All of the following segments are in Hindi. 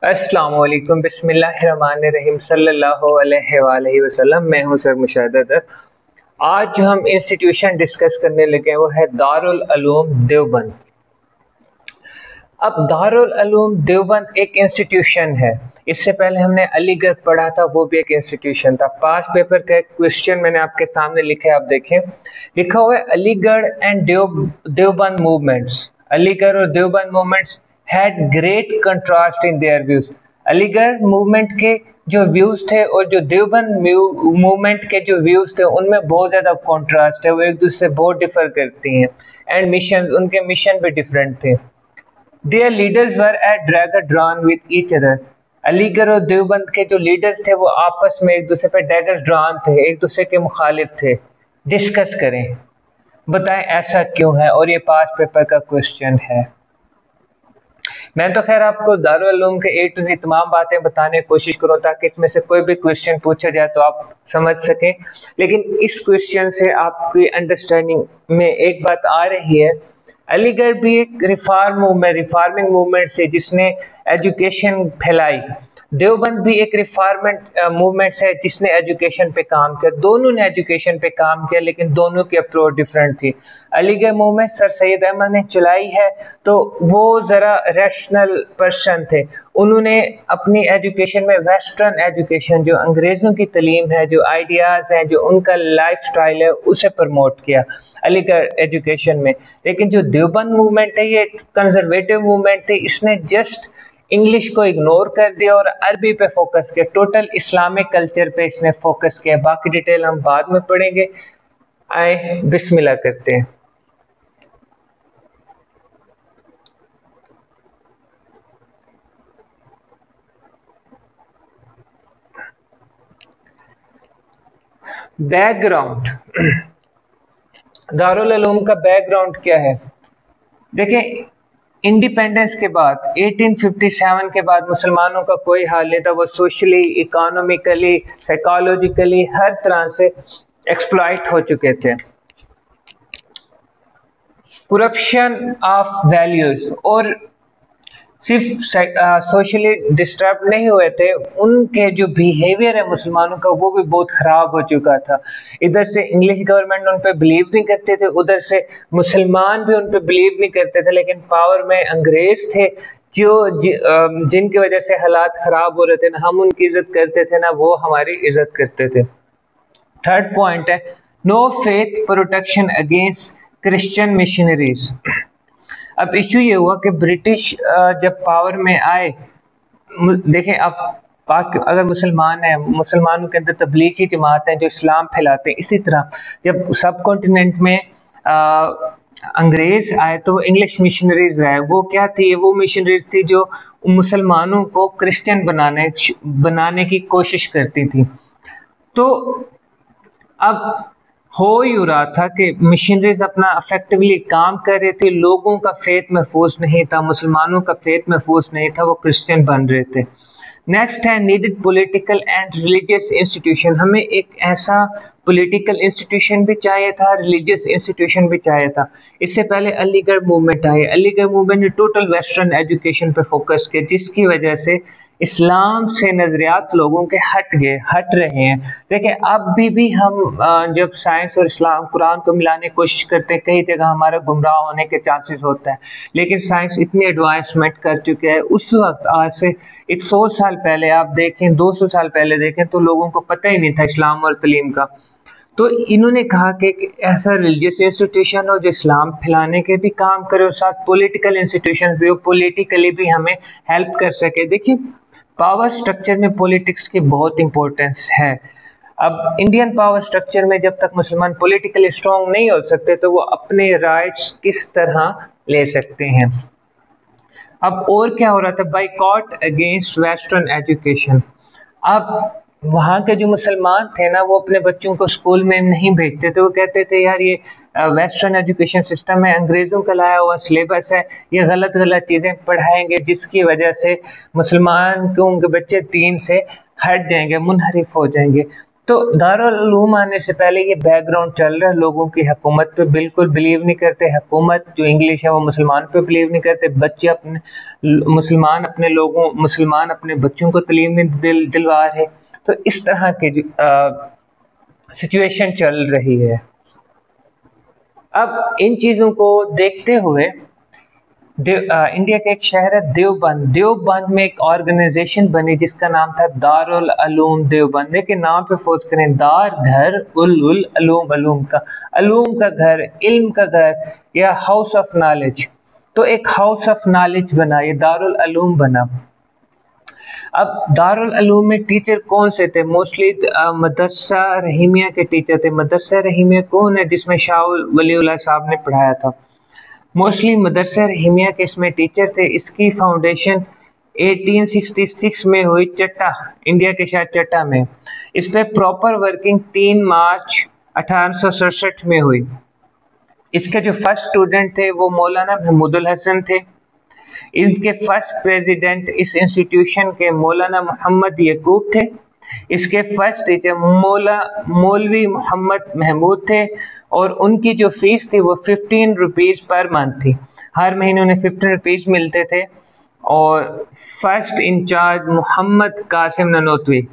अस्सलाम वालेकुम, बिस्मिल्लाहिर्रहमानिर्रहीम, सल्लल्लाहु अलैहि वसल्लम। मैं हूं सर मुशाहिद अदर। आज जो हम इंस्टीट्यूशन डिस्कस करने लगे हैं वो है दारुल उलूम देवबंद। अब दारुल उलूम देवबंद एक इंस्टीट्यूशन है। इससे पहले हमने अलीगढ़ पढ़ा था, वो भी एक इंस्टीट्यूशन था। पास पेपर का एक क्वेश्चन मैंने आपके सामने लिखा है, आप देखें। लिखा हुआ है अलीगढ़ एंड देवबंद मूवमेंट्स। अलीगढ़ और Deoband movements had great contrast in their views. Aligarh movement के जो व्यूज थे और जो देवबंद मूवमेंट के जो व्यूज थे उनमें बहुत ज्यादा कॉन्ट्रास्ट है, वो एक दूसरे से बहुत डिफर करती हैं। एंड मिशन, उनके मिशन भी डिफरेंट थे। Their leaders were at dagger drawn with each other. Aligarh और देवबंद के जो लीडर्स थे वो आपस में एक दूसरे पे डैगर ड्रॉन थे, एक दूसरे के मुखालिफ थे। डिस्कस करें, बताएं ऐसा क्यों है, और ये पास पेपर का क्वेश्चन है। मैं तो खैर आपको दारुल उलूम के ए टू ज़ेड तमाम बातें बताने की कोशिश करूँ ताकि इसमें से कोई भी क्वेश्चन पूछा जाए तो आप समझ सकें। लेकिन इस क्वेश्चन से आपकी अंडरस्टैंडिंग में एक बात आ रही है, अलीगढ़ भी एक रिफार्मिंग मूवमेंट से जिसने एजुकेशन फैलाई। देवबंद भी एक रिफार्मेंट मूवमेंट है जिसने एजुकेशन पे काम किया। दोनों ने एजुकेशन पे काम किया लेकिन दोनों की अप्रोच डिफरेंट थी। अलीगढ़ मूवमेंट सर सैयद अहमद ने चलाई है तो वो ज़रा रैशनल पर्सन थे। उन्होंने अपनी एजुकेशन में वेस्टर्न एजुकेशन, जो अंग्रेज़ों की तालीम है, जो आइडियाज़ हैं, जो उनका लाइफ स्टाइल है, उसे प्रमोट किया अलीगढ़ एजुकेशन में। लेकिन जो देवबंद मूवमेंट है ये कंजर्वेटिव मूवमेंट थी। इसने जस्ट इंग्लिश को इग्नोर कर दिया और अरबी पे फोकस किया। टोटल इस्लामिक कल्चर पे इसने फोकस किया। बाकी डिटेल हम बाद में पढ़ेंगे। आए बिस्मिल्लाह करते हैं। बैकग्राउंड, दारुल उलूम का बैकग्राउंड क्या है? देखिए, इंडिपेंडेंस के बाद 1857 के बाद मुसलमानों का कोई हाल नहीं था। वो सोशली, इकोनॉमिकली, साइकोलॉजिकली हर तरह से एक्सप्लॉइट हो चुके थे। करप्शन ऑफ वैल्यूज, और सिर्फ सोशली डिस्टर्ब नहीं हुए थे, उनके जो बिहेवियर है मुसलमानों का वो भी बहुत ख़राब हो चुका था। इधर से इंग्लिश गवर्नमेंट उन पर बिलीव नहीं करते थे, उधर से मुसलमान भी उन पर बिलीव नहीं करते थे। लेकिन पावर में अंग्रेज थे जो जिनकी वजह से हालात ख़राब हो रहे थे। ना हम उनकी इज्जत करते थे ना वो हमारी इज्जत करते थे। थर्ड पॉइंट है no faith protection against Christian missionaries. अब इशू ये हुआ कि ब्रिटिश जब पावर में आए, देखें अब अगर मुसलमान है, मुसलमानों के अंदर तबलीगी जमात हैं जो इस्लाम फैलाते हैं। इसी तरह जब सब कॉन्टिनेंट में अंग्रेज आए तो इंग्लिश मिशनरीज आए। वो क्या थी? वो मिशनरीज थी जो मुसलमानों को क्रिश्चियन बनाने की कोशिश करती थी। तो अब हो ही रहा था कि मिशनरीज अपना इफेक्टिवली काम कर रहे थे, लोगों का फेथ महफूज नहीं था, मुसलमानों का फेथ महफूज नहीं था, वो क्रिश्चियन बन रहे थे। नेक्स्ट है needed political and religious institution. हमें एक ऐसा पॉलिटिकल इंस्टीट्यूशन भी चाहिए था, रिलीजियस इंस्टीट्यूशन भी चाहिए था। इससे पहले अलीगढ़ मूवमेंट आई। अलीगढ़ मूवमेंट ने टोटल वेस्टर्न एजुकेशन पे फोकस किया जिसकी वजह से इस्लाम से नज़रियात लोगों के हट रहे हैं। देखिए अब भी हम जब साइंस और इस्लाम कुरान को मिलाने की कोशिश करते हैं, कई जगह हमारा गुमराह होने के चांसेस होता है। लेकिन साइंस इतनी एडवांसमेंट कर चुके हैं, उस वक्त आज से 100 साल पहले आप देखें, 200 साल पहले देखें तो लोगों को पता ही नहीं था इस्लाम और तलीम का। तो इन्होंने कहा कि एक ऐसा रिलीजियस इंस्टीट्यूशन हो जो इस्लाम फैलाने के भी काम करे और साथ पॉलिटिकल इंस्टीट्यूशन भी हो, पॉलिटिकली भी हमें हेल्प कर सके। देखिए पावर स्ट्रक्चर में पॉलिटिक्स की बहुत इंपॉर्टेंस है। अब इंडियन पावर स्ट्रक्चर में जब तक मुसलमान पॉलिटिकली स्ट्रॉन्ग नहीं हो सकते तो वो अपने राइट्स किस तरह ले सकते हैं। अब और क्या हो रहा था? Boycott against western education. अब वहाँ के जो मुसलमान थे ना, वो अपने बच्चों को स्कूल में नहीं भेजते थे। वो कहते थे यार ये वेस्टर्न एजुकेशन सिस्टम है, अंग्रेज़ों का लाया हुआ सिलेबस है, ये गलत गलत चीज़ें पढ़ाएंगे जिसकी वजह से मुसलमान के उनके बच्चे दीन से हट जाएंगे, मुनहरिफ हो जाएंगे। तो दारुल उलूम आने से पहले ये बैकग्राउंड चल रहा है, लोगों की हुकूमत पे बिल्कुल बिलीव नहीं करते, हुकूमत जो इंग्लिश है वो मुसलमान पे बिलीव नहीं करते, बच्चे अपने मुसलमान अपने बच्चों को तालीम नहीं दिलवा रहे। तो इस तरह के सिचुएशन चल रही है। अब इन चीज़ों को देखते हुए इंडिया का एक शहर है देवबंद। देवबंद में एक ऑर्गेनाइजेशन बनी जिसका नाम था दारुल उलूम देवबंद। देखिए नाम पे फोर्स करें, दार घर, उल अलूम अलूम का घर, इल्म का घर, या हाउस ऑफ नॉलेज। तो एक हाउस ऑफ नॉलेज बना, ये दारुल उलूम बना। अब दारुल उलूम में टीचर कौन से थे? मोस्टली मदरसा रहीमिया के टीचर थे। मदरसा रहीमिया कौन है? जिसमें शाह वलीउल्लाह साहब ने पढ़ाया था। मोस्टली मदरसा रहीमिया के इसमें टीचर थे। इसकी फाउंडेशन 1866 में हुई, चट्टा, इंडिया के शहर चट्टा में। इस पे प्रॉपर वर्किंग 3 मार्च 1867 में हुई। इसके जो फर्स्ट स्टूडेंट थे वो मौलाना महमूदुल हसन थे। इनके फर्स्ट प्रेसिडेंट इस इंस्टीट्यूशन के मौलाना मोहम्मद यकूब थे। इसके फर्स्ट टीचर मौलवी मोहम्मद महमूद थे, और उनकी जो फीस थी वो 15 रुपीज़ पर मंथ थी। हर महीने उन्हें 15 रुपीज़ मिलते थे। और फर्स्ट इंचार्ज मोहम्मद कासिम ननोतवी,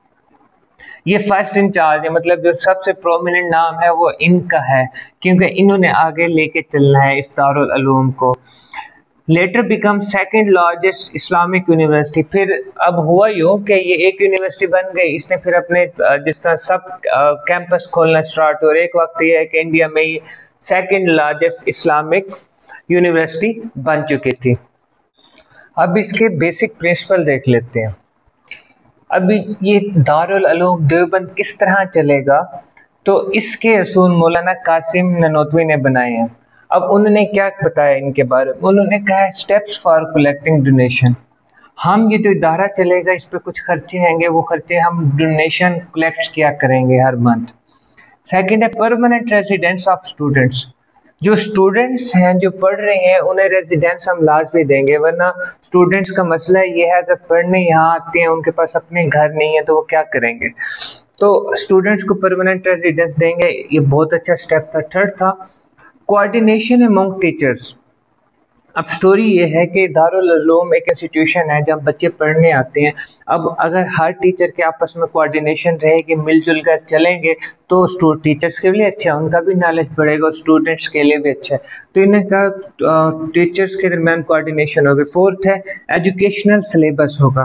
ये फर्स्ट इंचार्ज है, मतलब जो सबसे प्रोमिनेंट नाम है वो इनका है, क्योंकि इन्होंने आगे लेके चलना है इस दारुल उलूम को। Later become second largest Islamic university. फिर अब हुआ यूँ कि ये एक यूनिवर्सिटी बन गई, इसने फिर अपने जिस तरह सब कैंपस खोलना स्टार्ट हो रहे। एक वक्त ये है कि इंडिया में ये सेकंड लार्जेस्ट इस्लामिक यूनिवर्सिटी बन चुकी थी। अब इसके बेसिक प्रिंसिपल देख लेते हैं। अभी ये दारुल उलूम देवबंद किस तरह चलेगा, तो इसके असूल मौलाना कासिम ननोतवी ने बनाए हैं। अब उन्होंने क्या बताया इनके बारे में? उन्होंने कहा है स्टेप्स फॉर कलेक्टिंग डोनेशन। हम ये जो इदारा चलेगा इस पे कुछ खर्चे आएंगे, वो खर्चे हम डोनेशन कलेक्ट किया करेंगे हर मंथ। सेकंड है परमानेंट रेजिडेंस ऑफ स्टूडेंट्स। जो स्टूडेंट्स हैं जो पढ़ रहे हैं उन्हें रेजिडेंस हम लाजमी देंगे, वरना स्टूडेंट्स का मसला ये है अगर पढ़ने यहाँ आते हैं उनके पास अपने घर नहीं है तो वो क्या करेंगे। तो स्टूडेंट्स को परमानेंट रेजिडेंस देंगे, ये बहुत अच्छा स्टेप था। थर्ड था कोऑर्डिनेशन अमंग टीचर्स। अब स्टोरी ये है कि दारुल उलूम एक इंस्टीट्यूशन है जब बच्चे पढ़ने आते हैं। अब अगर हर टीचर के आपस में कोऑर्डिनेशन रहेगी, मिलजुल कर चलेंगे, तो टीचर्स के लिए अच्छा है, उनका भी नॉलेज बढ़ेगा और स्टूडेंट्स के लिए भी अच्छा है। तो इन्हें कहा टीचर्स के दरमियान कोऑर्डिनेशन होगी। फोर्थ है एजुकेशनल सिलेबस होगा।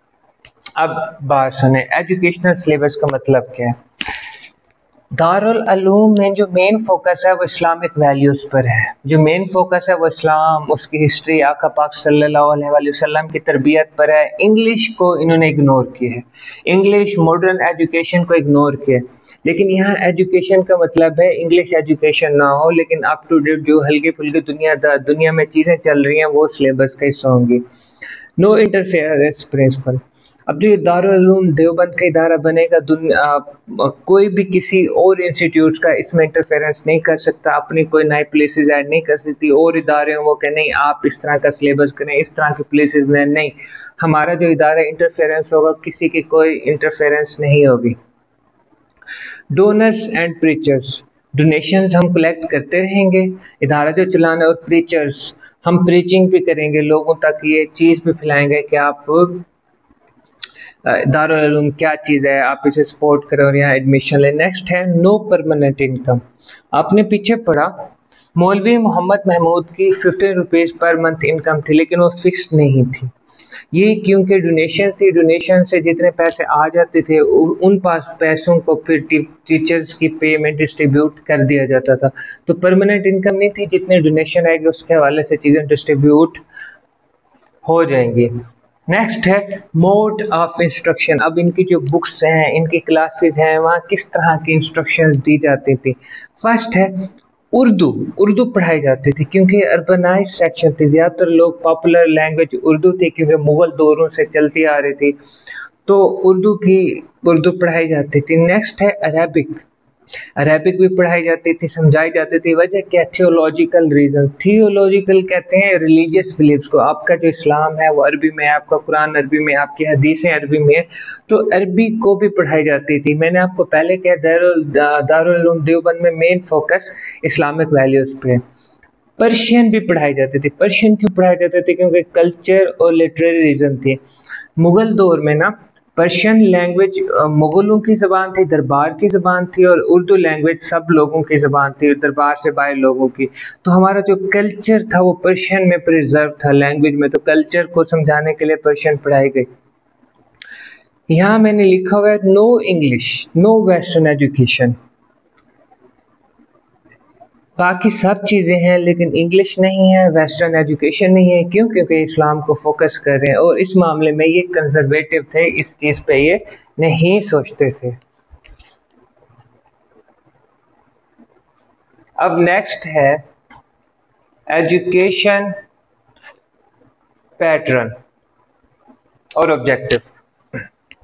अब बात सुने, एजुकेशनल सिलेबस का मतलब क्या है। दारुल उलूम में जो मेन फोकस है वो इस्लामिक वैल्यूज़ पर है। जो मेन फोकस है वो इस्लाम, उसकी हिस्ट्री, आका पाक सल्लल्लाहु अलैहि वसल्लम की तरबियत पर है। इंग्लिश को इन्होंने इग्नोर किया है, इंग्लिश मॉडर्न एजुकेशन को इग्नोर किया है। लेकिन यहाँ एजुकेशन का मतलब है इंग्लिश एजुकेशन ना हो, लेकिन अप टू डेट जो हल्की फुल्की दुनिया में चीज़ें चल रही हैं वो सिलेबस का हिस्सा होंगी। No interference principle. अब जो दारुल उलूम देवबंद का इदारा बनेगा, कोई भी किसी और इंस्टीट्यूट का इसमें इंटरफेरेंस नहीं कर सकता, अपनी कोई नई प्लेसेस ऐड नहीं कर सकती। और इदारे वो कहें नहीं आप इस तरह का सिलेबस करें, इस तरह के प्लेसेस में नहीं, हमारा जो इदारा इंटरफेरेंस होगा, किसी की कोई इंटरफेरेंस नहीं होगी। डोनर्स एंड प्रीचर्स, डोनेशंस हम कलेक्ट करते रहेंगे, इदारा जो चलाना, और प्रीचर्स हम प्रीचिंग भी करेंगे, लोगों तक ये चीज़ भी फैलाएंगे कि आप दारुल उलूम क्या चीज़ है, आप इसे सपोर्ट करें और यहाँ एडमिशन लें। नेक्स्ट है नो परमानेंट इनकम। आपने पीछे पढ़ा मौलवी मोहम्मद महमूद की 15 रुपीज़ पर मंथ इनकम थी, लेकिन वो फिक्स्ड नहीं थी। ये क्योंकि डोनेशन थी, डोनेशन से जितने पैसे आ जाते थे उन पैसों को फिर टीचर्स की पे में डिस्ट्रीब्यूट कर दिया जाता था। तो परमानेंट इनकम नहीं थी, जितने डोनेशन आएगी उसके हवाले से चीज़ें डिस्ट्रीब्यूट हो जाएंगी। नेक्स्ट है मोड ऑफ इंस्ट्रक्शन। अब इनकी जो बुक्स हैं, इनकी क्लासेस हैं, वहाँ किस तरह की इंस्ट्रक्शंस दी जाती थी। फर्स्ट है उर्दू पढ़ाई जाती थी, क्योंकि अर्बनाइज सेक्शन थी, ज़्यादातर लोग पॉपुलर लैंग्वेज उर्दू थी, क्योंकि मुग़ल दौरों से चलती आ रही थी, तो उर्दू पढ़ाई जाती थी। नेक्स्ट है अरबिक, अरेबिक भी पढ़ाई जाती थी, समझाई जाती थी। वजह क्या? Theological reason. थियोलॉजिकल कहते हैं रिलीजियस बिलीव्स को। आपका जो इस्लाम है वो अरबी में है, आपका कुरान अरबी में, आपकी हदीसें अरबी में है, तो अरबी को भी पढ़ाई जाती थी। मैंने आपको पहले कहा दारुल उलूम देवबंद में मेन फोकस इस्लामिक वैल्यूज़ पे है। पर्शियन भी पढ़ाई जाती थी। पर्शियन क्यों पढ़ाई जाती थी? क्योंकि कल्चर और लिटरेरी रीज़न थी। मुग़ल दौर में ना पर्शियन लैंग्वेज मुग़लों की ज़बान थी, दरबार की ज़बान थी, और उर्दू लैंग्वेज सब लोगों की ज़बान थी, दरबार से बाहर लोगों की। तो हमारा जो कल्चर था वो पर्शियन में प्रिजर्व था लैंग्वेज में, तो कल्चर को समझाने के लिए पर्शियन पढ़ाई गई। यहाँ मैंने लिखा हुआ है no English, no western education. बाकी सब चीज़ें हैं लेकिन इंग्लिश नहीं है, वेस्टर्न एजुकेशन नहीं है। क्यों? क्योंकि इस्लाम को फोकस कर रहे हैं, और इस मामले में ये कंजर्वेटिव थे, इस चीज़ पे ये नहीं सोचते थे। अब नेक्स्ट है एजुकेशन पैटर्न और ऑब्जेक्टिव।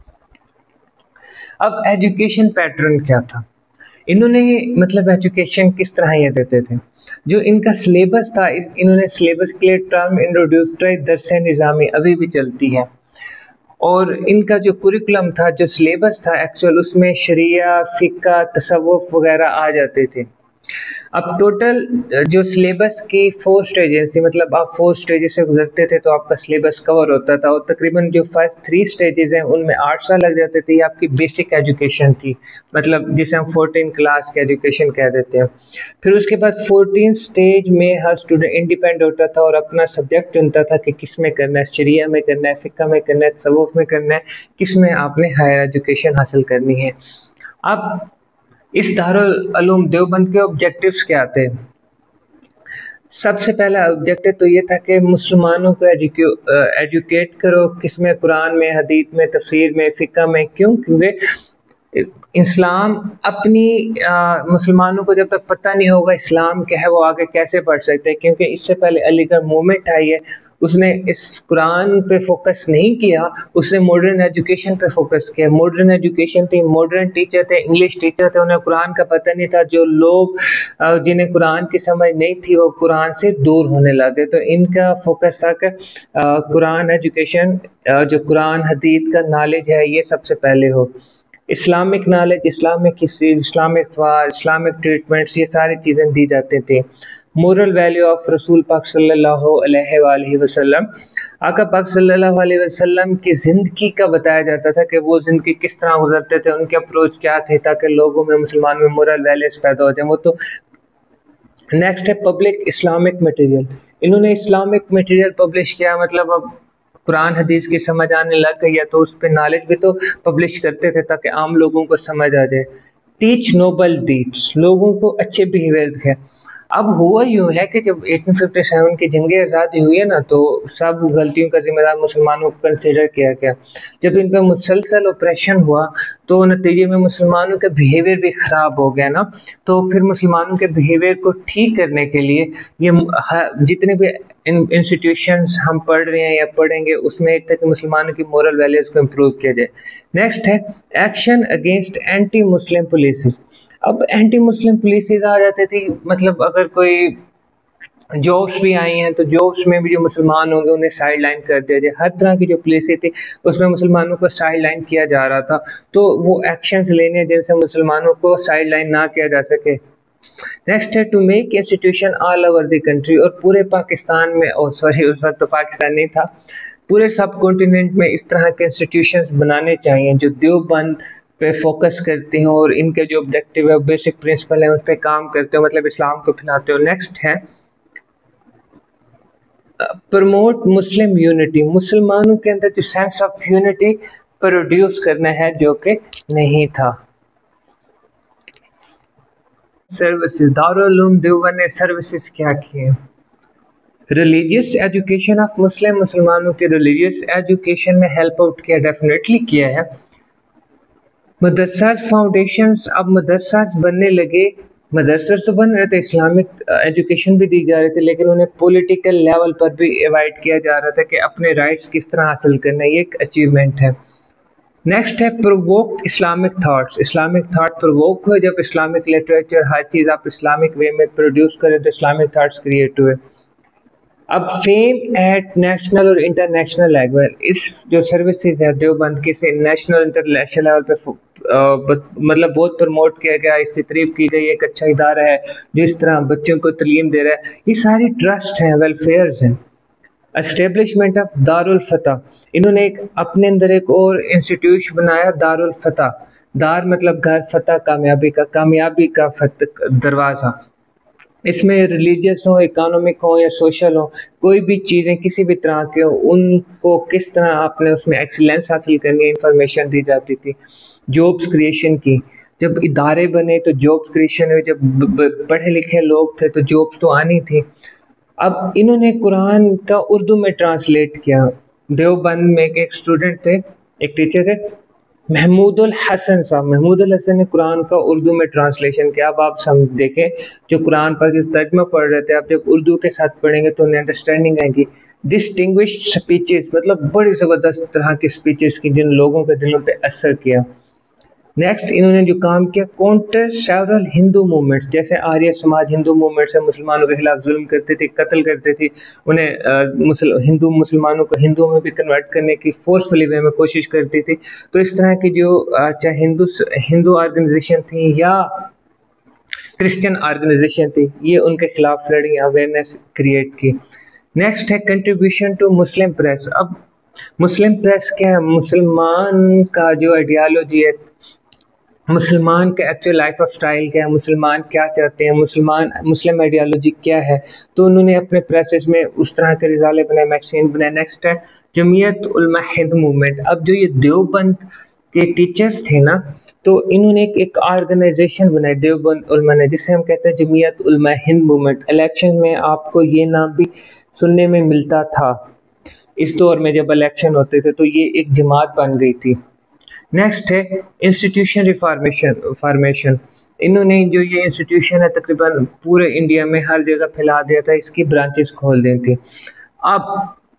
अब एजुकेशन पैटर्न क्या था? इन्होंने मतलब एजुकेशन किस तरह ये देते थे? जो इनका सिलेबस था, इन्होंने सिलेबस के लिए टर्म इंट्रोड्यूस किया, दरसे निज़ामी अभी भी चलती है। और इनका जो कुरिकुलम था, जो सिलेबस था एक्चुअल, उसमें शरिया, फ़िक़्ह, तसव्वुफ़ वगैरह आ जाते थे। अब टोटल जो सिलेबस की 4 स्टेजेस थी, मतलब आप 4 स्टेजेस से गुजरते थे तो आपका सिलेबस कवर होता था, और तकरीबन जो फर्स्ट 3 स्टेजेस हैं उनमें 8 साल लग जाते थे। ये आपकी बेसिक एजुकेशन थी, मतलब जिसे हम 14 क्लास की एजुकेशन कह देते हैं। फिर उसके बाद 14 स्टेज में हर स्टूडेंट इंडिपेंडेंट होता था और अपना सब्जेक्ट चुनता था कि किस में करना है, शरिया में करना है, फ़िक़्ह में करना है, तसव्वुफ़ में करना है, किस में आपने हायर एजुकेशन हासिल करनी है। अब इस दारुल उलूम देवबंद के ऑब्जेक्टिव्स क्या थे? सबसे पहला ऑब्जेक्टिव तो ये था कि मुसलमानों को एजुकेट करो, किसमें? कुरान में, हदीस में, तफसीर में, फ़िक़्ह में। क्यों? क्योंकि इस्लाम अपनी मुसलमानों को जब तक पता नहीं होगा इस्लाम क्या है, वो आगे कैसे बढ़ सकते हैं? क्योंकि इससे पहले अलीगढ़ मूवमेंट आई है, उसने इस कुरान पे फोकस नहीं किया, उसने मॉडर्न एजुकेशन पे फोकस किया। मॉडर्न एजुकेशन थी, मॉडर्न टीचर थे, इंग्लिश टीचर थे, उन्हें कुरान का पता नहीं था। जो लोग जिन्हें कुरान की समझ नहीं थी वो कुरान से दूर होने लगे। तो इनका फोकस था कि कुरान एजुकेशन, जो कुरान हदीस का नॉलेज है ये सबसे पहले हो। Islamic knowledge, Islamic history, Islamic war, Islamic treatments, ये सारी चीज़ें दी जाती थी। मोरल वैल्यू ऑफ रसूल पाक सल्लल्लाहु अलैहि वसल्लम, आका पाक सल्लल्लाहु अलैहि वसल्लम की ज़िंदगी का बताया जाता था कि वो ज़िंदगी किस तरह गुजरते थे, उनके अप्रोच क्या थे, ताकि लोगों में, मुसलमान में मोरल वैल्यूज़ पैदा हो जाए। वो तो नेक्स्ट है पब्लिक इस्लामिक मटेरियल। इन्होंने इस्लामिक मटेरियल पब्लिश किया, मतलब अब कुरान हदीस की समझ आने लग गई है तो उस पर नॉलेज भी तो पब्लिश करते थे ताकि आम लोगों को समझ आ जाए। टीच नोबल डीड्स, लोगों को अच्छे बिहेवियर दिखाए। अब हुआ यूँ है कि जब 1857 की जंग आज़ादी हुई है ना, तो सब गलतियों का जिम्मेदार मुसलमानों को कंसिडर किया गया। जब इन पर मुसलसल ऑपरेशन हुआ तो नतीजे में मुसलमानों का बिहेवियर भी ख़राब हो गया ना, तो फिर मुसलमानों के बिहेवियर को ठीक करने के लिए ये जितने भी इंस्टीट्यूशंस हम पढ़ रहे हैं या पढ़ेंगे, उसमें एक तक मुसलमानों की मोरल वैल्यूज़ को इम्प्रूव किया जाए। नेक्स्ट है action against anti Muslim policies. अब एंटी मुस्लिम पुलिसेस आ जाते थे, मतलब अगर कोई जॉब्स भी आई हैं तो जॉब्स में भी जो मुसलमान होंगे उन्हें साइड लाइन कर दिया जाए। हर तरह की जो पुलिसें थी उसमें मुसलमानों को साइड लाइन किया जा रहा था, तो वो एक्शंस लेने जिनसे मुसलमानों को साइड लाइन ना किया जा सके। नेक्स्ट है to make institution all over the country, और पूरे पाकिस्तान में, उस वक्त तो पाकिस्तान नहीं था, पूरे सब कॉन्टिनेंट में इस तरह के इंस्टीट्यूशंस बनाने चाहिए जो देवबंद पे फोकस करते हैं और इनके जो ऑब्जेक्टिव है, बेसिक प्रिंसिपल है, उन पे काम करते हो, मतलब इस्लाम को फैलाते हो। नेक्स्ट है प्रमोट मुस्लिम यूनिटी, मुसलमानों के अंदर जो सेंस ऑफ यूनिटी प्रोड्यूस करना है जो कि नहीं था। सर्विसेज, दारुल उलूम देवबंद ने सर्विसेज क्या किए? रिलीजियस एजुकेशन ऑफ मुस्लिम, मुसलमानों के रिलीजियस एजुकेशन में हेल्प आउट किया, डेफिनेटली किया है। मदरसास फाउंडेशंस, अब मदरसास बनने लगे, मदरसे तो बन रहे थे, इस्लामिक एजुकेशन भी दी जा रही थी, लेकिन उन्हें पॉलिटिकल लेवल पर भी एवाइड किया जा रहा था कि अपने राइट्स किस तरह हासिल करना है, ये एक अचीवमेंट है। नेक्स्ट है provoke Islamic thoughts. Islamic thought provoke हुए जब इस्लामिक लिटरेचर हर चीज़ आप इस्लामिक वे में प्रोड्यूस करें तो इस्लामिक थाट्स क्रिएट हुए। अब फेम एट नेशनल और इंटरनेशनल लेवल, इस जो सर्विसेज है देवबंद की से नेशनल इंटरनेशनल लेवल पे मतलब बहुत प्रमोट किया गया, इसकी तारीफ की गई, एक अच्छा इदारा है जो इस तरह बच्चों को तालीम दे रहा है। ये सारी ट्रस्ट हैं, वेलफेयर्स हैं। एस्टेब्लिशमेंट ऑफ दारुल फतह, इन्होंने एक अपने अंदर एक और इंस्टीट्यूट बनाया दारुल फतह। दार मतलब घर, फतह कामयाबी का दरवाज़ा। इसमें रिलीजियस हो, इकोनॉमिक हो या सोशल हो, कोई भी चीज़ें किसी भी तरह के हो, उनको किस तरह आपने उसमें एक्सीलेंस हासिल करनी है इंफॉर्मेशन दी जाती थी। जॉब्स क्रिएशन की, जब इदारे बने तो जॉब्स क्रिएशन हुए, जब पढ़े लिखे लोग थे तो जॉब्स तो आनी थी। अब इन्होंने कुरान का उर्दू में ट्रांसलेट किया। देवबंद में एक स्टूडेंट थे, एक टीचर थे महमूदुल हसन साहब, महमूदुल हसन ने कुरान का उर्दू में ट्रांसलेशन किया। अब आप देखें जो कुरान पर जो तर्जमा पढ़ रहे थे, आप जब उर्दू के साथ पढ़ेंगे तो उन्हें अंडरस्टैंडिंग आएगी। डिस्टिंग्विश्ड स्पीचेस, मतलब बड़ी ज़बरदस्त तरह की स्पीचेस की जिन लोगों के दिलों पे असर किया। नेक्स्ट इन्होंने जो काम किया, काउंटर सेवरल हिंदू मूवमेंट्स, जैसे आर्य समाज हिंदू मूवमेंट से मुसलमानों के खिलाफ जुल्म करते थे, कत्ल करते थे, उन्हें हिंदू मुसलमानों को हिंदुओं में भी कन्वर्ट करने की फोर्सफुली वे में कोशिश करती थी। तो इस तरह की जो चाहे हिंदू ऑर्गेनाइजेशन थी या क्रिश्चियन ऑर्गेनाइजेशन थी, ये उनके खिलाफ लड़ी, अवेयरनेस क्रिएट की। नेक्स्ट है कंट्रीब्यूशन टू मुस्लिम प्रेस। अब मुस्लिम प्रेस क्या है? मुसलमान का जो आइडियालॉजी है, मुसलमान का एक्चुअल लाइफ ऑफ स्टाइल क्या है, मुसलमान क्या चाहते हैं, मुस्लिम आइडियालॉजी क्या है, तो उन्होंने अपने प्रेसेस में उस तरह के रिजाले बनाए, मैगजीन बनाए। नेक्स्ट है जमीयत उलमा हिंद मूवमेंट। अब जो ये देवबंद के टीचर्स थे ना, तो इन्होंने एक ऑर्गेनाइजेशन बनाई देवबंद उलमा ने, जिसे हम कहते हैं जमीयत उलमा हिंद मूवमेंट। इलेक्शन में आपको ये नाम भी सुनने में मिलता था, इस दौर में जब इलेक्शन होते थे तो ये एक जमात बन गई थी। नेक्स्ट है इंस्टीट्यूशन रिफॉर्मेशन। इन्होंने जो ये इंस्टीट्यूशन है तकरीबन पूरे इंडिया में हर जगह फैला दिया था, इसकी ब्रांचेस खोल दी थी। अब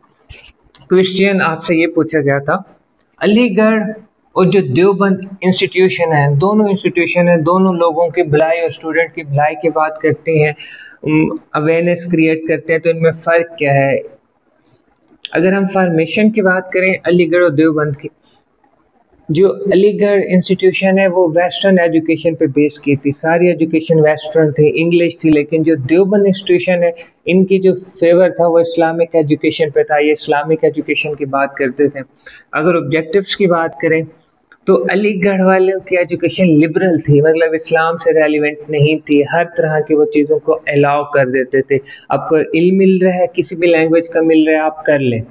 क्वेश्चन आपसे ये पूछा गया था, अलीगढ़ और जो देवबंद इंस्टीट्यूशन है, दोनों इंस्टीट्यूशन है, दोनों लोगों की भलाई और स्टूडेंट की भलाई की बात करते हैं, अवेयरनेस क्रिएट करते हैं, तो इनमें फ़र्क क्या है? अगर हम फॉर्मेशन की बात करें अलीगढ़ और देवबंद की, जो अलीगढ़ इंस्टीट्यूशन है वो वेस्टर्न एजुकेशन पे बेस की थी, सारी एजुकेशन वेस्टर्न थी, इंग्लिश थी। लेकिन जो देवबंद इंस्टीट्यूशन है, इनकी जो फेवर था वो इस्लामिक एजुकेशन पे था, ये इस्लामिक एजुकेशन की बात करते थे। अगर ऑब्जेक्टिव्स की बात करें तो अलीगढ़ वालों की एजुकेशन लिबरल थी, मतलब इस्लाम से रेलिवेंट नहीं थी, हर तरह की वो चीज़ों को अलाउ कर देते थे। आपको इल्म मिल रहा है, किसी भी लैंग्वेज का मिल रहा है, आप कर लें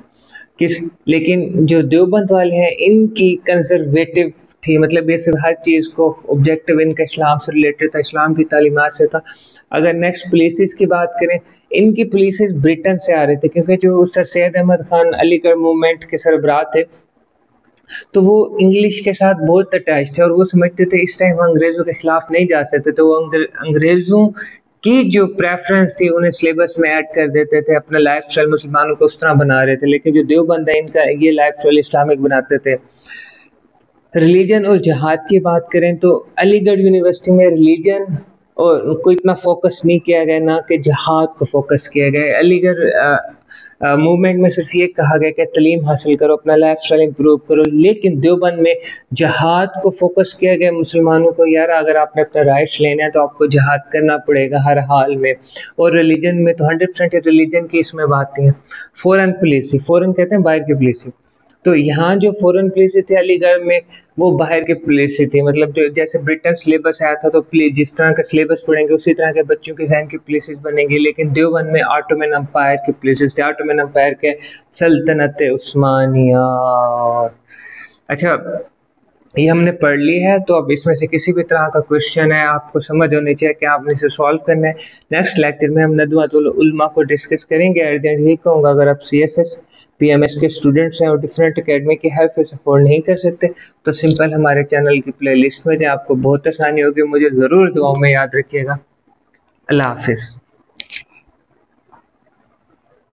लेकिन जो देवबंद वाले हैं इनकी कंजर्वेटिव थी, मतलब ये सिर्फ हर चीज़ को ऑब्जेक्टिव इनका इस्लाम से रिलेटेड था, इस्लाम की तालीमात से था। अगर नेक्स्ट पुलिसेस की बात करें, इनकी पुलिसेस ब्रिटेन से आ रहे थे, क्योंकि जो सर सैयद अहमद खान अलीगढ़ मूवमेंट के सरबराह थे, तो वो इंग्लिश के साथ बहुत अटैच थे और वो समझते थे इस टाइम अंग्रेज़ों के खिलाफ नहीं जा सकते, तो वो अंग्रेज़ों की जो प्रेफरेंस थी उन्हें सिलेबस में ऐड कर देते थे, अपना लाइफ स्टाइल मुसलमानों को उस तरह बना रहे थे। लेकिन जो देवबंद है इनका ये लाइफ स्टाइल इस्लामिक बनाते थे। रिलीजन और जिहाद की बात करें तो अलीगढ़ यूनिवर्सिटी में रिलीजन और को इतना फोकस नहीं किया गया, ना कि जिहाद को फोकस किया गया। अलीगढ़ मूवमेंट में सिर्फ ये कहा गया कि तालीम हासिल करो, अपना लाइफ स्टाइल इम्प्रूव करो, लेकिन देवबंद में जिहाद को फोकस किया गया मुसलमानों को, यार अगर आपने अपने राइट्स लेना है तो आपको जिहाद करना पड़ेगा हर हाल में। और रिलीजन में तो 100% रिलीजन की इसमें बातें हैं। फॉरेन पॉलिसी, फॉरेन कहते हैं बाहर की पॉलिसी, तो यहाँ जो फॉरेन पॉलिसी थी अलीगढ़ में वो बाहर की पॉलिसी थी, मतलब जो जैसे ब्रिटेन सिलेबस आया था तो जिस तरह का सिलेबस पढ़ेंगे उसी तरह के बच्चों के जहन की पॉलिसीज बनेंगी। लेकिन देवबंद में ऑटोमन अम्पायर की पॉलिसीज थे, ऑटोमन अम्पायर के सल्तनत उस्मानिया। अच्छा, ये हमने पढ़ ली है, तो अब इसमें से किसी भी तरह का क्वेश्चन है आपको समझ होनी चाहिए कि आपने इसे सॉल्व करना है। नेक्स्ट लेक्चर में हम नदवातुल उलमा को डिस्कस करेंगे। एट द एंड यही कहूँगा, अगर आप CSS PMS के स्टूडेंट्स हैं और डिफरेंट एकेडमी की हेल्प से सपोर्ट नहीं कर सकते तो सिंपल हमारे चैनल की प्लेलिस्ट में जाए, आपको बहुत आसानी होगी। मुझे ज़रूर दुआओं में याद रखिएगा। अल्लाह हाफिज़।